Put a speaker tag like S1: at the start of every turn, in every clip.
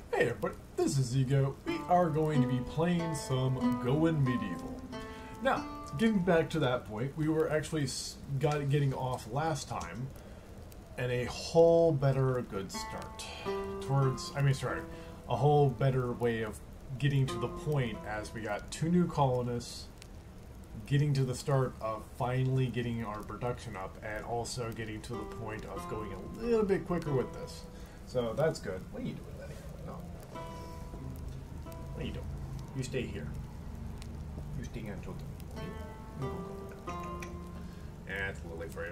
S1: Hey everybody, this is Ego. We are going to be playing some Going Medieval. Now, getting back to that point, we were actually getting off last time and a whole better good start a whole better way of getting to the point as we got 2 new colonists, getting to the start of finally getting our production up, and also getting to the point of going a little bit quicker with this. So that's good. What are you doing, Lenny? No. What are you doing? You stay here. You stay until the... Yeah, it's Lily for you.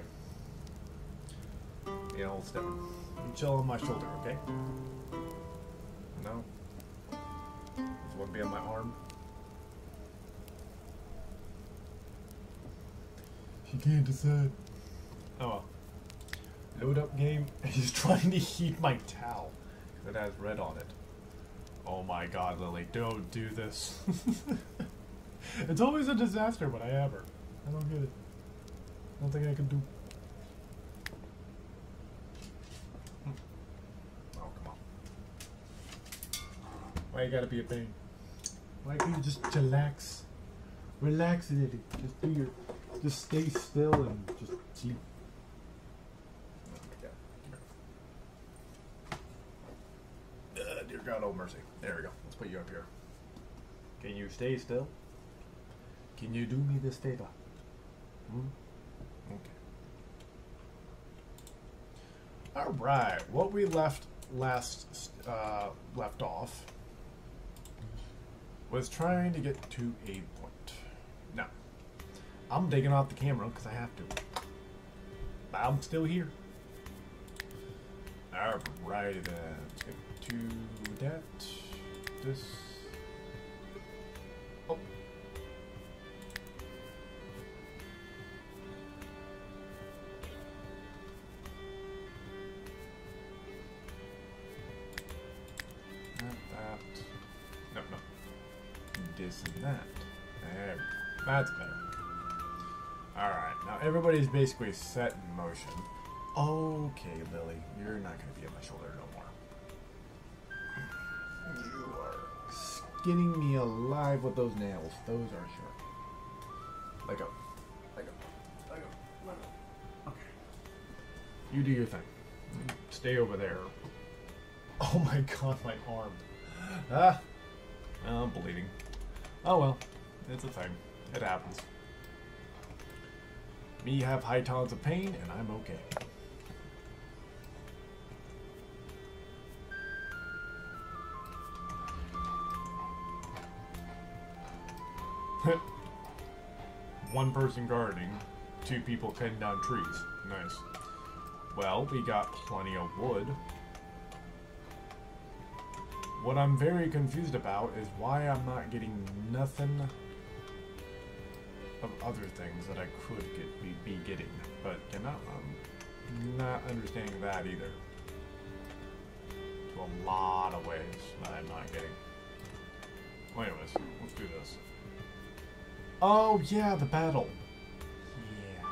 S1: Yeah, hold step. You chill on my shoulder, okay? No? Just want to be on my arm? She can't decide. Oh well. Load up game. He's trying to heat my towel. It has red on it. Oh my god, Lily, don't do this. It's always a disaster when I have her. I don't get it. Nothing I can do. Oh, come on. Why you gotta be a pain? Why can't you just chillax? Relax, Lily. Just stay still and just sleep. Dear God, oh mercy. There we go. Let's put you up here. Can you stay still? Can you do me this favor? Okay. All right. What we left off was trying to get to a point. Now, I'm taking off the camera because I have to. But I'm still here. All right then. Let's get to that. This. Oh. Not that. No. This and that. There we go. That's better. Alright, now everybody's basically set in motion. Okay, Lily, you're not going to be on my shoulder no more. You are skinning me alive with those nails. Those are sharp. Let go. Okay. You do your thing. Stay over there. Oh my god, my arm. Ah. I'm bleeding. Oh well. It's a thing. It happens. Me have high tolerance of pain, and I'm okay. One person gardening, 2 people cutting down trees. Nice. Well, we got plenty of wood. What I'm very confused about is why I'm not getting nothing of other things that I could be getting. But, you know, I'm not understanding that either. To a lot of ways that I'm not getting. Well, anyways, let's do this. Oh, yeah, the battle. Yeah.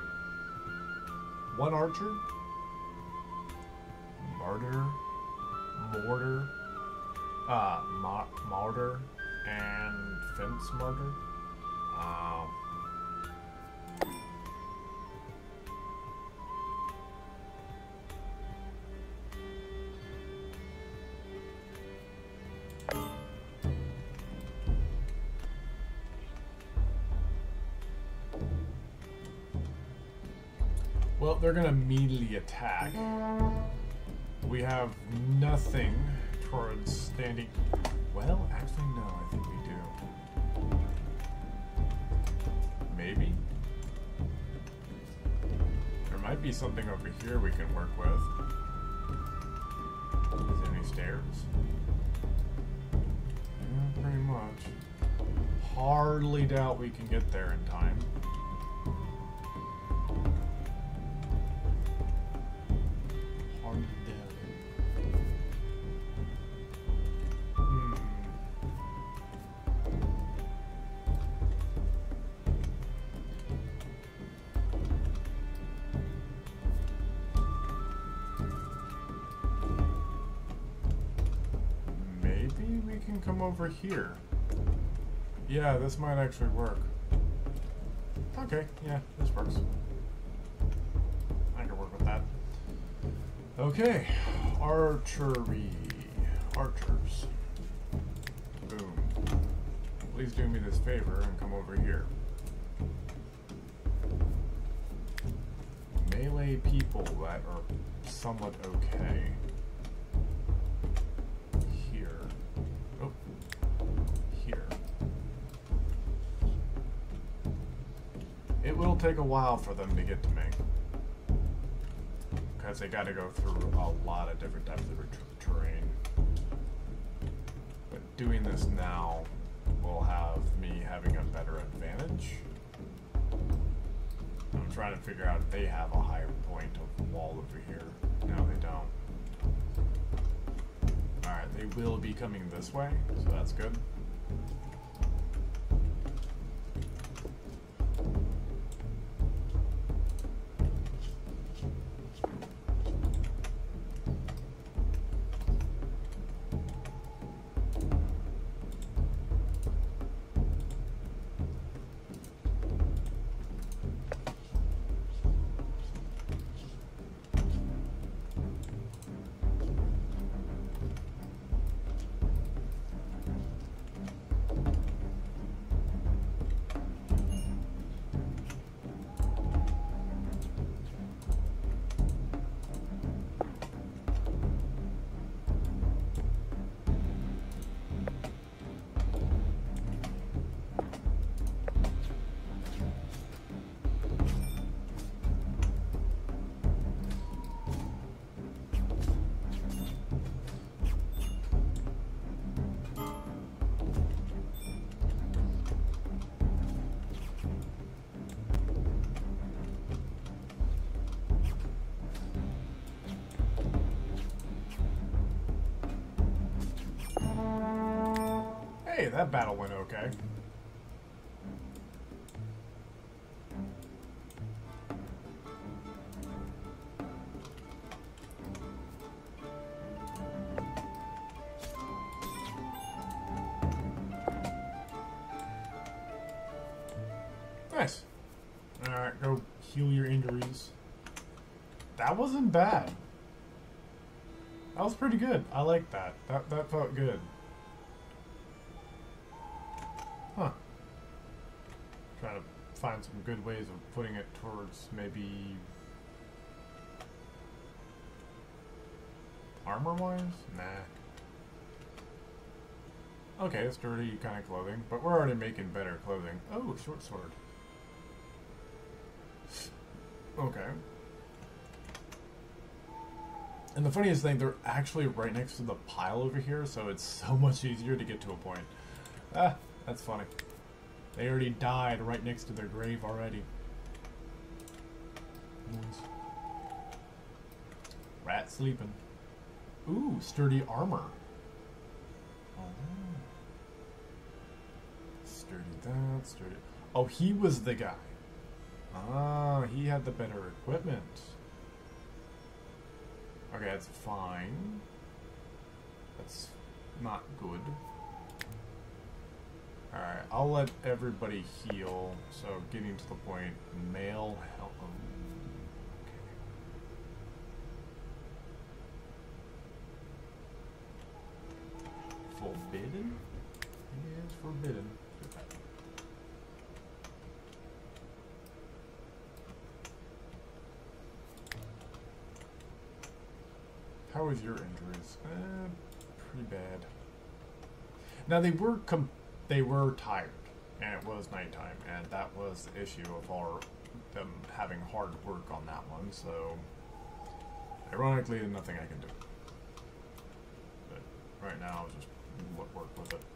S1: 1 archer. Mortar, and fence mortar. Well, they're gonna immediately attack. We have nothing towards standing. Well, actually, no, I think we do. Maybe. There might be something over here we can work with. Is there any stairs? Yeah, pretty much. Hardly doubt we can get there in time. we can come over here. Yeah, this might actually work. Okay, yeah, this works. I can work with that. Okay, archery. Archers. Boom. Please do me this favor and come over here. Melee people that are somewhat okay. Here. Oh. Here. It will take a while for them to get to me. Because they gotta go through a lot of different types of terrain. But doing this now will have me having a better advantage. I'm trying to figure out if they have a higher point of wall over here. No, they don't. Alright, they will be coming this way, so that's good. Hey, that battle went okay. Nice. Alright, go heal your injuries. That wasn't bad. That was pretty good. I like that. That felt good. Huh. Trying to find some good ways of putting it towards maybe armor-wise? Nah. Okay, it's dirty kind of clothing, but we're already making better clothing. Oh, short sword. Okay. And the funniest thing, they're actually right next to the pile over here, so it's so much easier to get to a point. Ah, that's funny. They already died right next to their grave already. Nice. Rat sleeping. Ooh, sturdy armor. Oh. Sturdy that, sturdy. Oh, he was the guy. Ah, he had the better equipment. Okay, that's fine. That's not good. Alright, I'll let everybody heal. So, getting to the point, male health. Okay. Forbidden? Yeah, it's forbidden. How was your injuries? Pretty bad. Now they were tired, and it was nighttime, and that was the issue of them having hard work on that one. So, ironically, nothing I can do. But right now, I'll just work with it.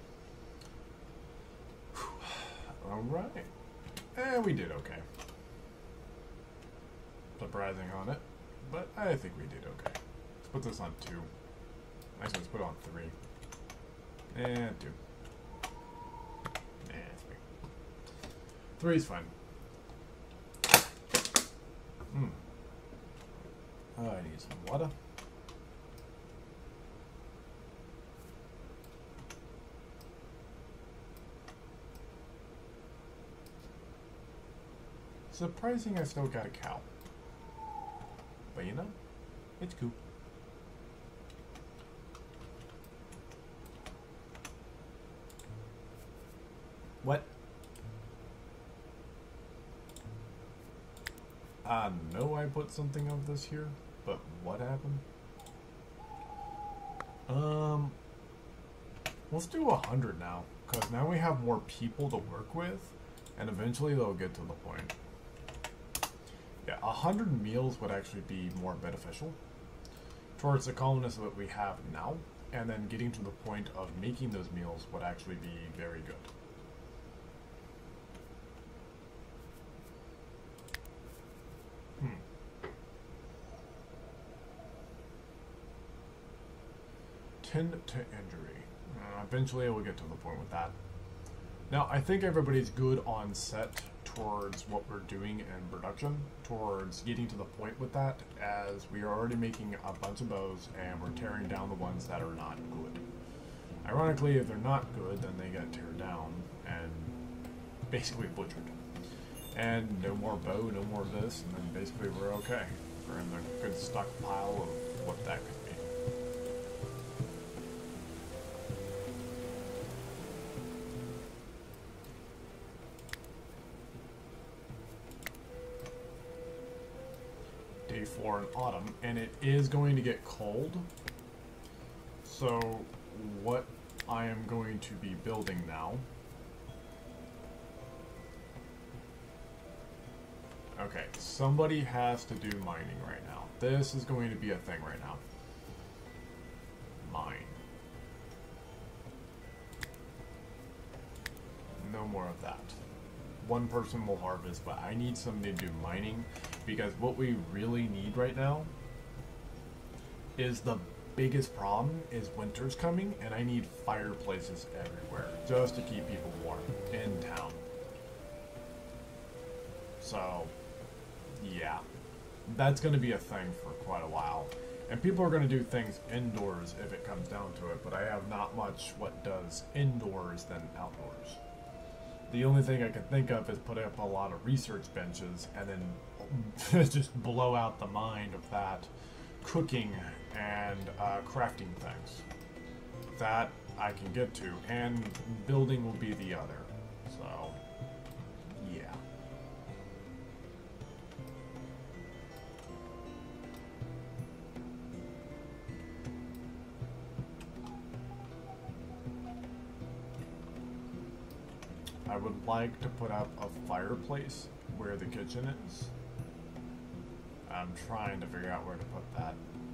S1: All right, and we did okay. Surprising on it, but I think we did okay. Let's put this on 2. Actually, let's put it on 3. And 2. It's fine. 3 is fine. I need some water. surprising I still got a cow. But you know, it's cool. What? I know I put something of this here, but what happened? Let's do 100 now, because now we have more people to work with, and eventually they'll get to the point. Yeah, 100 meals would actually be more beneficial towards the colonists that we have now, and then getting to the point of making those meals would actually be very good. Tend to injury. Eventually I will get to the point with that. Now, I think everybody's good on set towards what we're doing in production, towards getting to the point with that, as we are already making a bunch of bows and we're tearing down the ones that are not good. Ironically, if they're not good, then they get teared down and basically butchered. And no more bow, no more this, and then basically we're okay. We're in a good stockpile of what that could be. Day 4 in autumn, and it is going to get cold. So what I am going to be building now. Okay, somebody has to do mining right now. This is going to be a thing right now. Mine. No more of that. One person will harvest, but I need somebody to do mining, because what we really need right now is the biggest problem is winter's coming, and I need fireplaces everywhere just to keep people warm in town. So, yeah, that's going to be a thing for quite a while. And people are going to do things indoors if it comes down to it, but I have not much what does indoors than outdoors. The only thing I can think of is put up a lot of research benches and then just blow out the mind of that cooking and crafting things. That I can get to, and building will be the other. So, yeah. I would like to put up a fireplace where the kitchen is. I'm trying to figure out where to put that.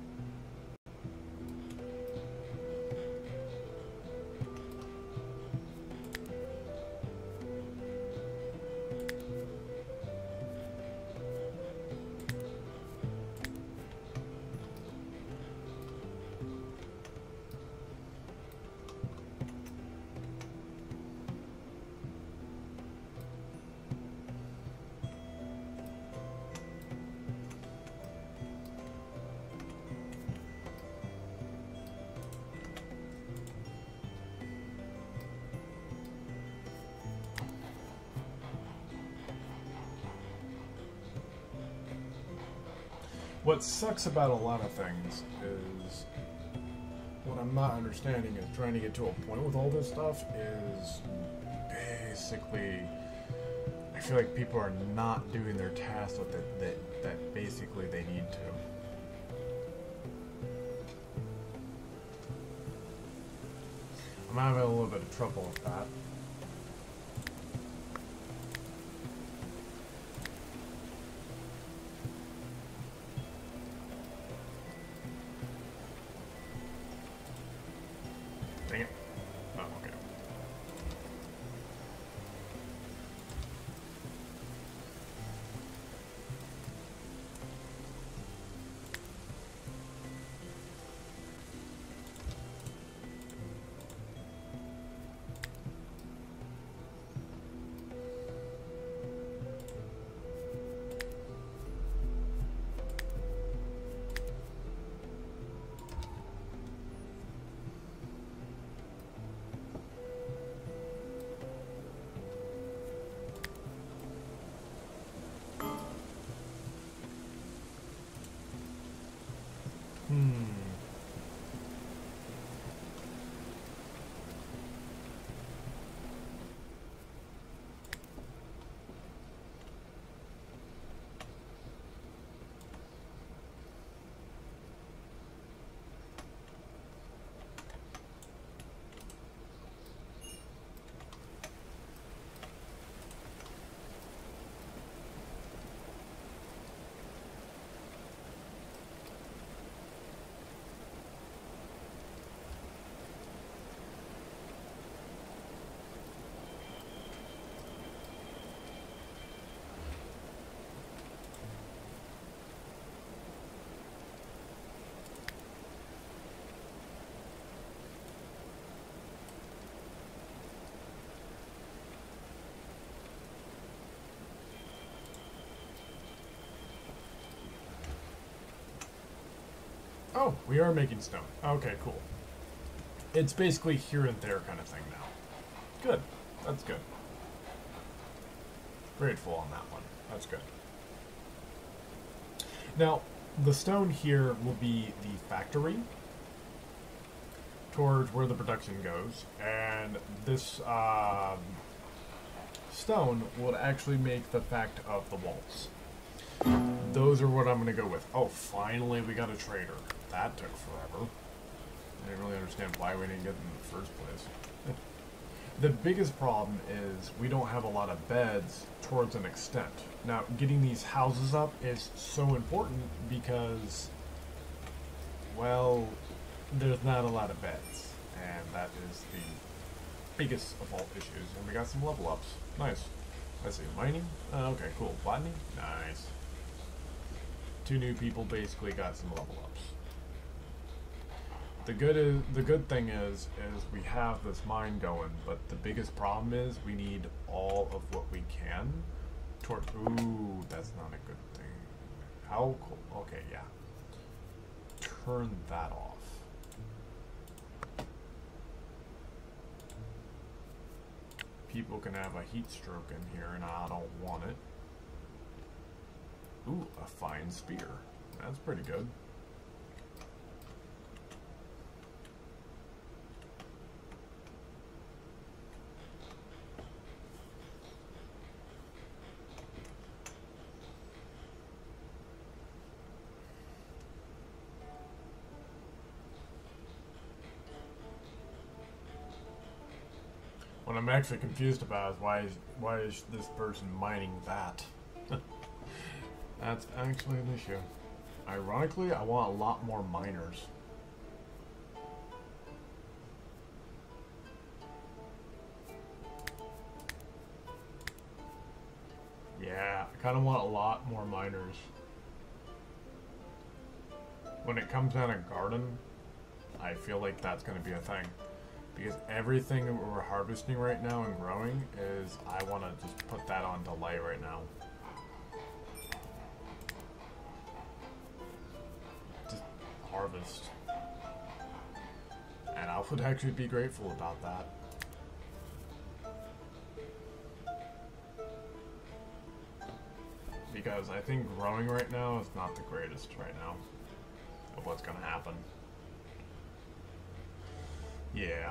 S1: What sucks about a lot of things is what I'm not understanding is trying to get to a point with all this stuff is basically I feel like people are not doing their tasks with it that basically they need to. I'm having a little bit of trouble with that. Dang it. Oh, okay. Oh, we are making stone. Okay, cool. It's basically here and there kind of thing now. Good. That's good. Grateful on that one. That's good. Now, the stone here will be the factory towards where the production goes, and this stone will actually make the fact of the walls. Those are what I'm going to go with. Oh, finally we got a trader. That took forever. I didn't really understand why we didn't get them in the first place. The biggest problem is we don't have a lot of beds towards an extent. Now, getting these houses up is so important because, well, there's not a lot of beds. And that is the biggest of all issues. And we got some level ups. Nice. Let's see, mining? Okay, cool. Botany? Nice. 2 new people basically got some level ups. The good thing is we have this mine going, but the biggest problem is we need all of what we can toward. Ooh, that's not a good thing. How cool? Okay, yeah. Turn that off. People can have a heat stroke in here, and I don't want it. Ooh, a fine spear. That's pretty good. What I'm actually confused about is why is this person mining that? That's actually an issue. Ironically, I want a lot more miners. Yeah, I kind of want a lot more miners. When it comes down to garden, I feel like that's going to be a thing. Because everything that we're harvesting right now and growing is, I want to just put that on delay right now. Just harvest. And I would actually be grateful about that. Because I think growing right now is not the greatest right now of what's going to happen. Yeah.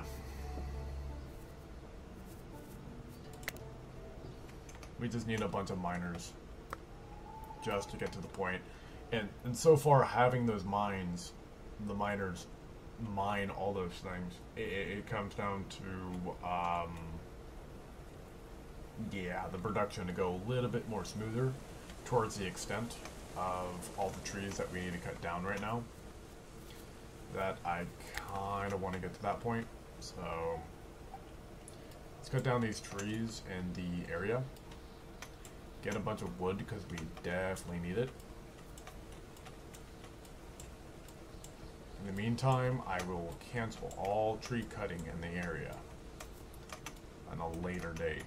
S1: We just need a bunch of miners just to get to the point. And so far, having those mines, the miners mine all those things, it comes down to, yeah, the production to go a little bit more smoother towards the extent of all the trees that we need to cut down right now. That I kind of want to get to that point, so let's cut down these trees in the area, get a bunch of wood because we definitely need it. In the meantime, I will cancel all tree cutting in the area on a later date.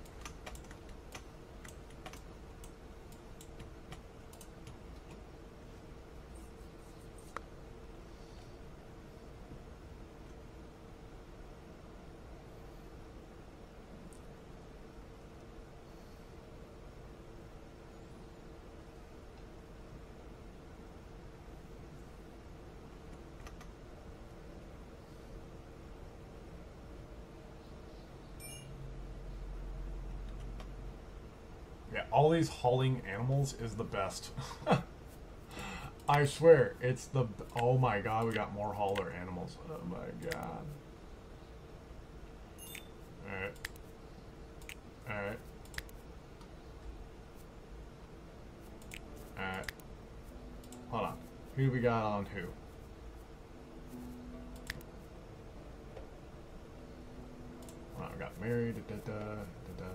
S1: Yeah, all these hauling animals is the best. I swear, it's the... Oh my god, we got more hauler animals. Oh my god. Alright. Alright. Alright. Hold on. Who we got on who? Hold on, we got Mary, da-da-da.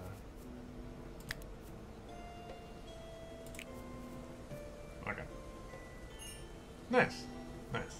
S1: Okay. Nice. Nice. Nice.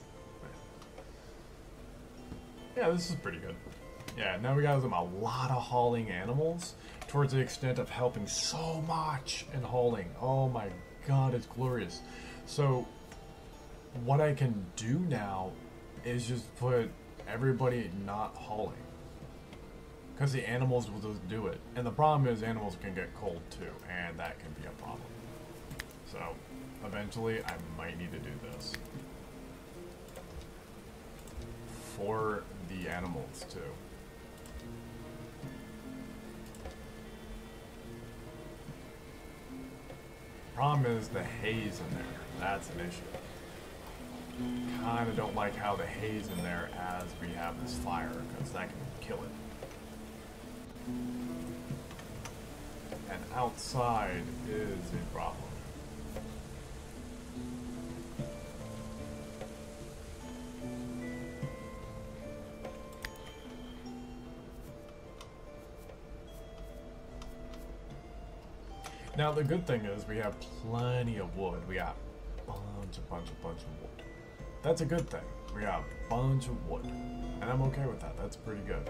S1: Yeah, this is pretty good. Yeah, now we got them a lot of hauling animals towards the extent of helping so much in hauling. Oh my god, it's glorious. So, what I can do now is just put everybody not hauling. Because the animals will just do it. And the problem is animals can get cold too, and that can be a problem. So, eventually I might need to do this. For the animals too. Problem is the haze in there. That's an issue. Kinda don't like how the haze in there as we have this fire, because that can kill it. And outside is a problem. Now the good thing is we have plenty of wood. We got bunch of wood. That's a good thing. We got a bunch of wood. And I'm okay with that. That's pretty good.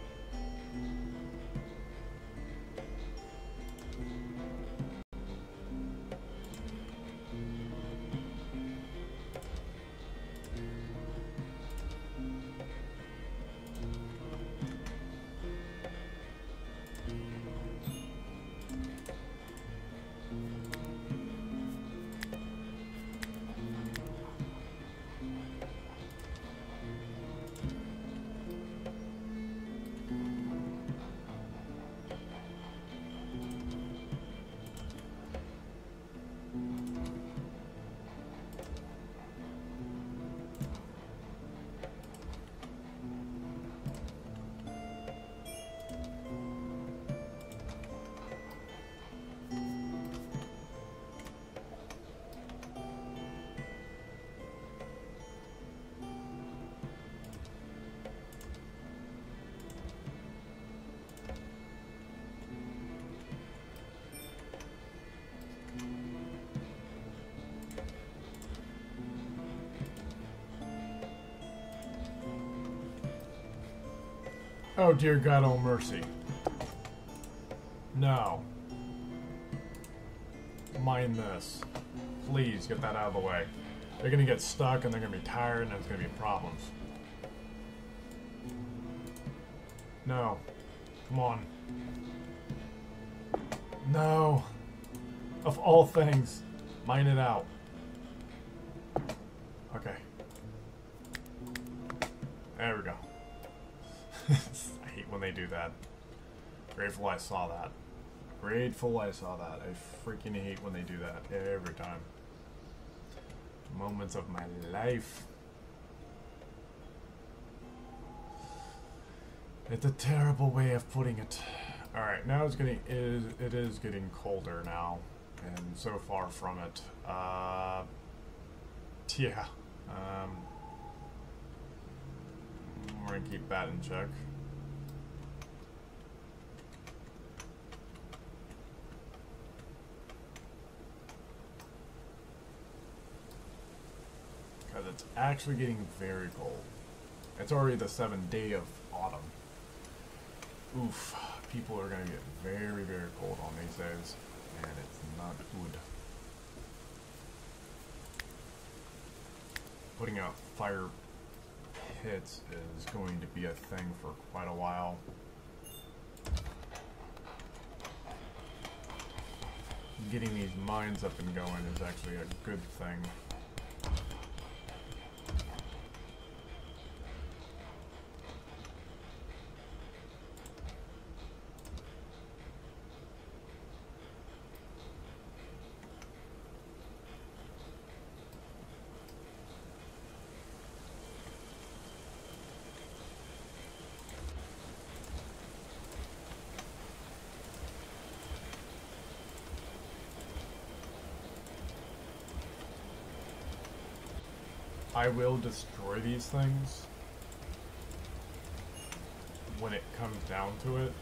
S1: Oh dear God, oh mercy. No. Mind this. Please get that out of the way. They're gonna get stuck and they're gonna be tired and there's gonna be problems. No. Come on. No. Of all things. Mine it out. Okay. There we go. I hate when they do that. Grateful I saw that. Grateful I saw that. I freaking hate when they do that every time. Moments of my life. It's a terrible way of putting it. Alright, now it is getting colder now. And so far from it. Yeah. We're gonna keep that in check. Because it's actually getting very cold. It's already the 7th day of autumn. Oof. People are gonna get very, very cold on these days. And it's not good. Putting out fire hits is going to be a thing for quite a while. Getting these mines up and going is actually a good thing. I will destroy these things when it comes down to it,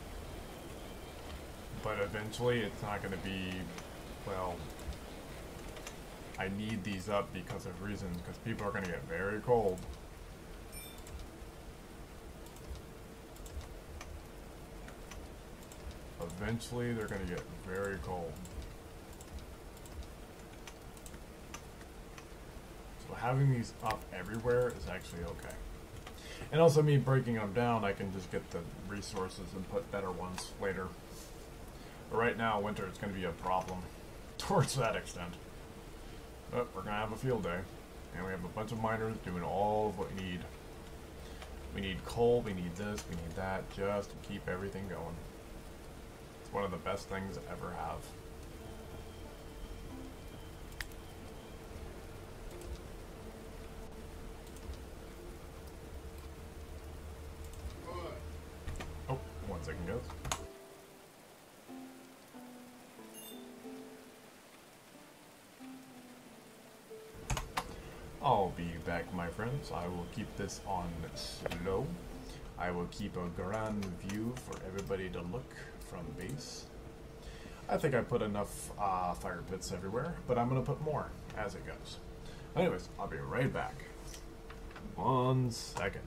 S1: but eventually it's not going to be, well, I need these up because of reasons, because people are going to get very cold. Eventually they're going to get very cold. So having these up everywhere is actually okay. And also me breaking them down, I can just get the resources and put better ones later. But right now, winter is going to be a problem towards that extent. But we're going to have a field day. And we have a bunch of miners doing all of what we need. We need coal, we need this, we need that, just to keep everything going. It's one of the best things I ever have. Oh, 1 second, guys. I'll be back, my friends. I will keep this on slow. I will keep a grand view for everybody to look from base. I think I put enough fire pits everywhere, but I'm going to put more as it goes. Anyways, I'll be right back. 1 second.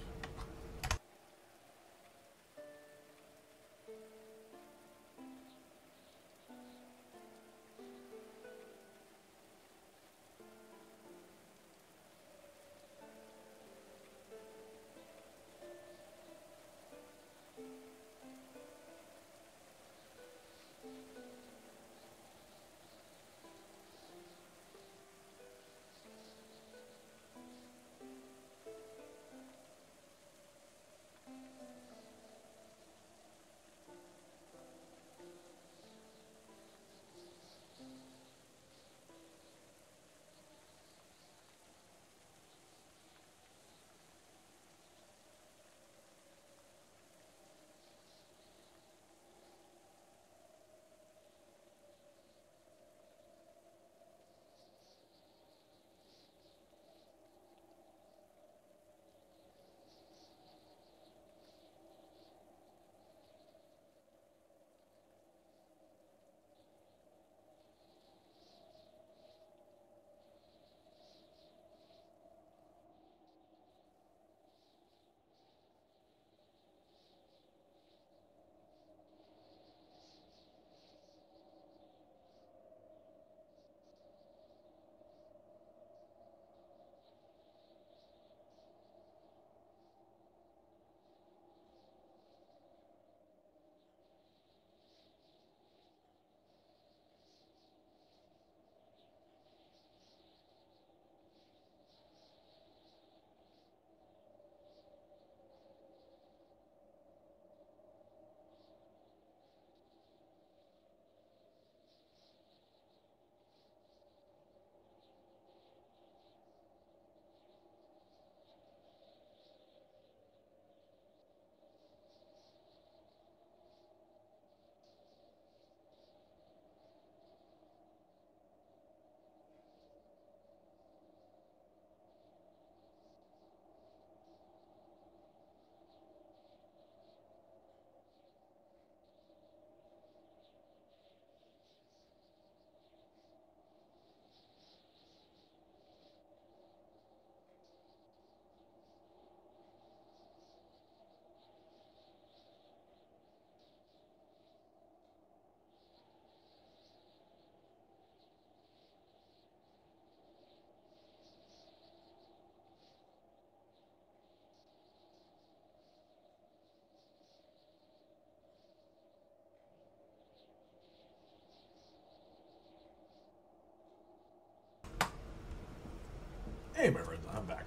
S1: Hey my friends, I'm back.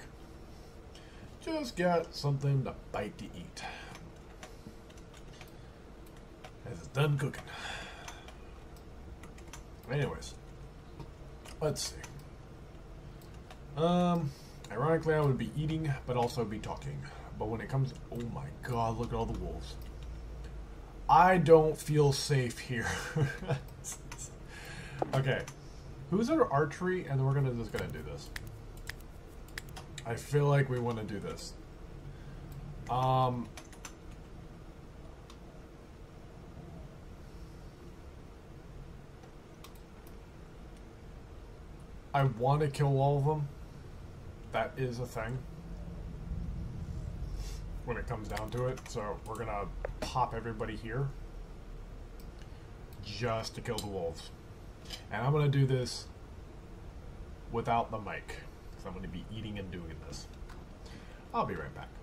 S1: Just got something to bite to eat. As it's done cooking. Anyways, let's see. Ironically I would be eating, but also be talking. But when it comes, oh my god, look at all the wolves. I don't feel safe here. Okay, who's our archery? And then we're just gonna do this. I feel like we want to do this. I want to kill all of them. That is a thing. When it comes down to it. So we're going to pop everybody here. Just to kill the wolves. And I'm going to do this without the mic. I'm going to be eating and doing this. I'll be right back.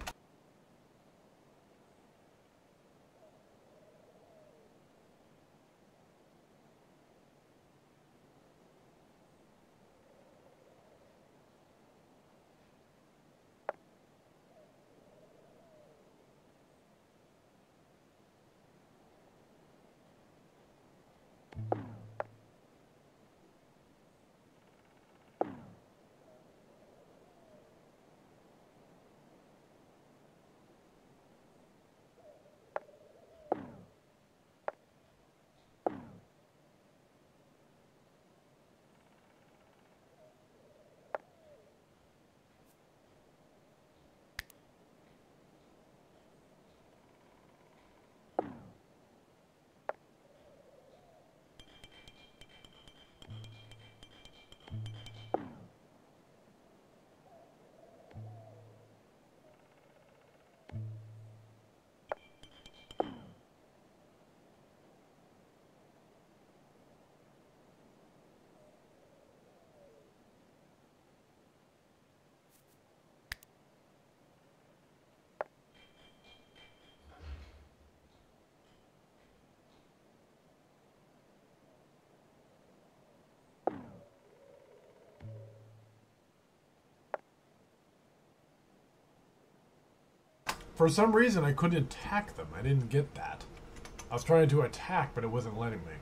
S1: For some reason, I couldn't attack them. I didn't get that. I was trying to attack, but it wasn't letting me.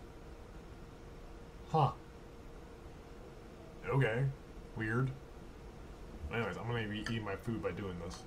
S1: Huh. Okay. Weird. Anyways, I'm gonna be eating my food by doing this.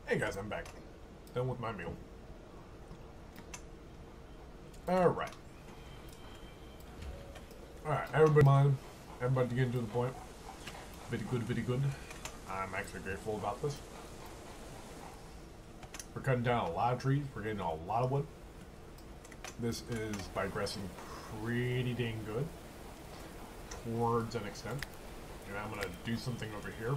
S1: Hey guys, I'm back. Done with my meal. Alright. Alright, everybody mind. Everybody getting to the point. Very good, very good. I'm actually grateful about this. We're cutting down a lot of trees. We're getting a lot of wood. This is digressing pretty dang good. Towards an extent. And I'm going to do something over here.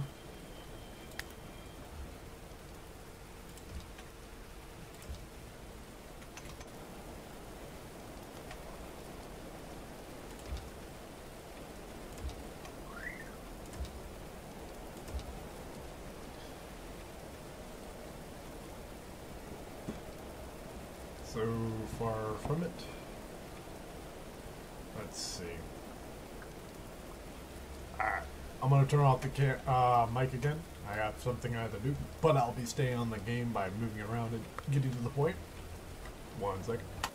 S1: So far from it. Let's see. Alright, I'm gonna turn off the mic again. I got something I have to do, but I'll be staying on the game by moving around and getting to the point. 1 second.